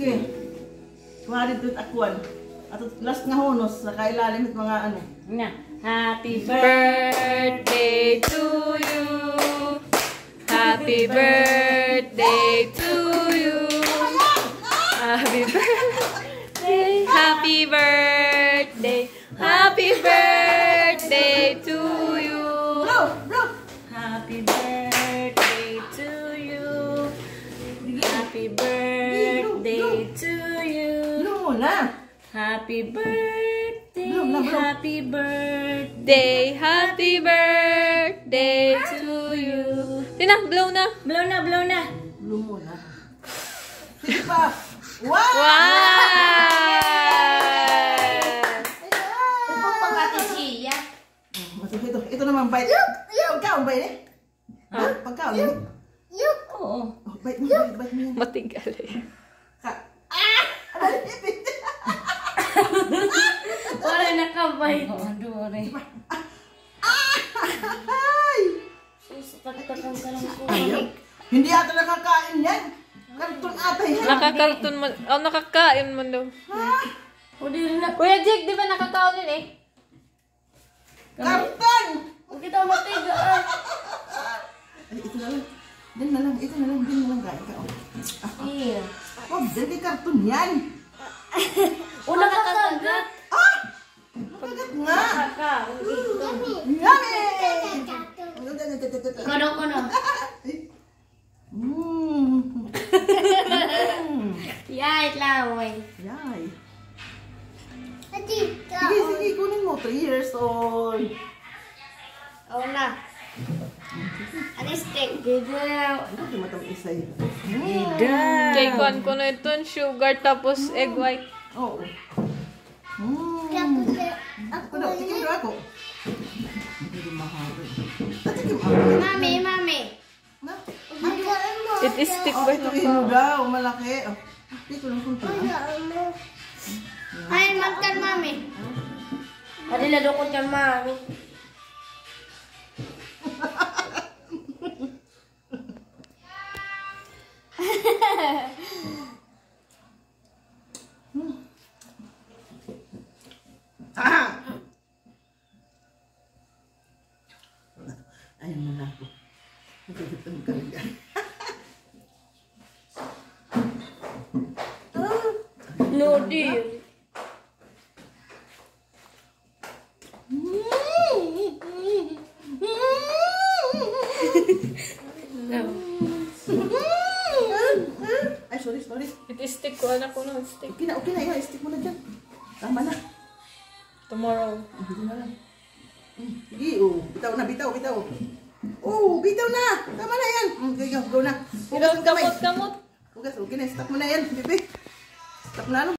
sige. Kumarin doon akuan. At last nga honos, nakailalim at mga ano. Nga. Happy birthday to you. Happy birthday to you. Happy birthday. Happy birthday. Happy birthday to you. Happy birthday to you. Happy birthday to you. No na. Happy birthday. Happy birthday. Happy birthday to you. Tina, blow na. Blow na, blow na. Blow mo na. Sige pa. Wow! Ito pang ate siya. Ito naman bite. Pagkaon ba yun eh? Ha? Pagkaon yun? Oo. Bite mo, bite mo yan. Matigal eh. Wala nakabay. Dore. Ay! Susapagtakan ka lang ko. Hindi ata nakakain yan. Karton ata yan. Nakakarton man. Oh, nakakain man daw. O di rin na. Kuya Jake, di ba nakakaon yun eh? Karton! Huwag kita matiga. Ay, ito na lang. Din na lang, ito na lang. Din na lang gaya ka. Iya. Oh, dali karton yan. O nakakagat. Ah! Nakagat nga. Yummy. Yummy! Kono, kono. Yay, laway. Yay. Sige, kunin mo. 3 years old. Oo na. Ano stick? Gidaw. Ano di matamis ay? Gidaw. Kay kuan ko na ito, sugar tapos egg white. Oo. Ako daw, tikim daw ako. Hindi mahalo. Tikim ako. Mami. Na? It is stick Oh, ba ito ito ino pa? daw, malaki. Oh, dito lang kung Ay, magkan mami. Pwede lalukot yan mami. Ayun na ako. Nagkakitang karga. No deal. Ay, sorry. It is stick ko, anak ko na stick. Okay na. Yan, stick mo na dyan. Tama na. Tomorrow. Hindi na lang. Sige, oh. Bitaw na. Oh, bitaw na. Tama na yan. Okay, go na. Hugas ang kamay. Kamot. Hugas, okay na. Stop mo na yan, bebe. Stop na ano.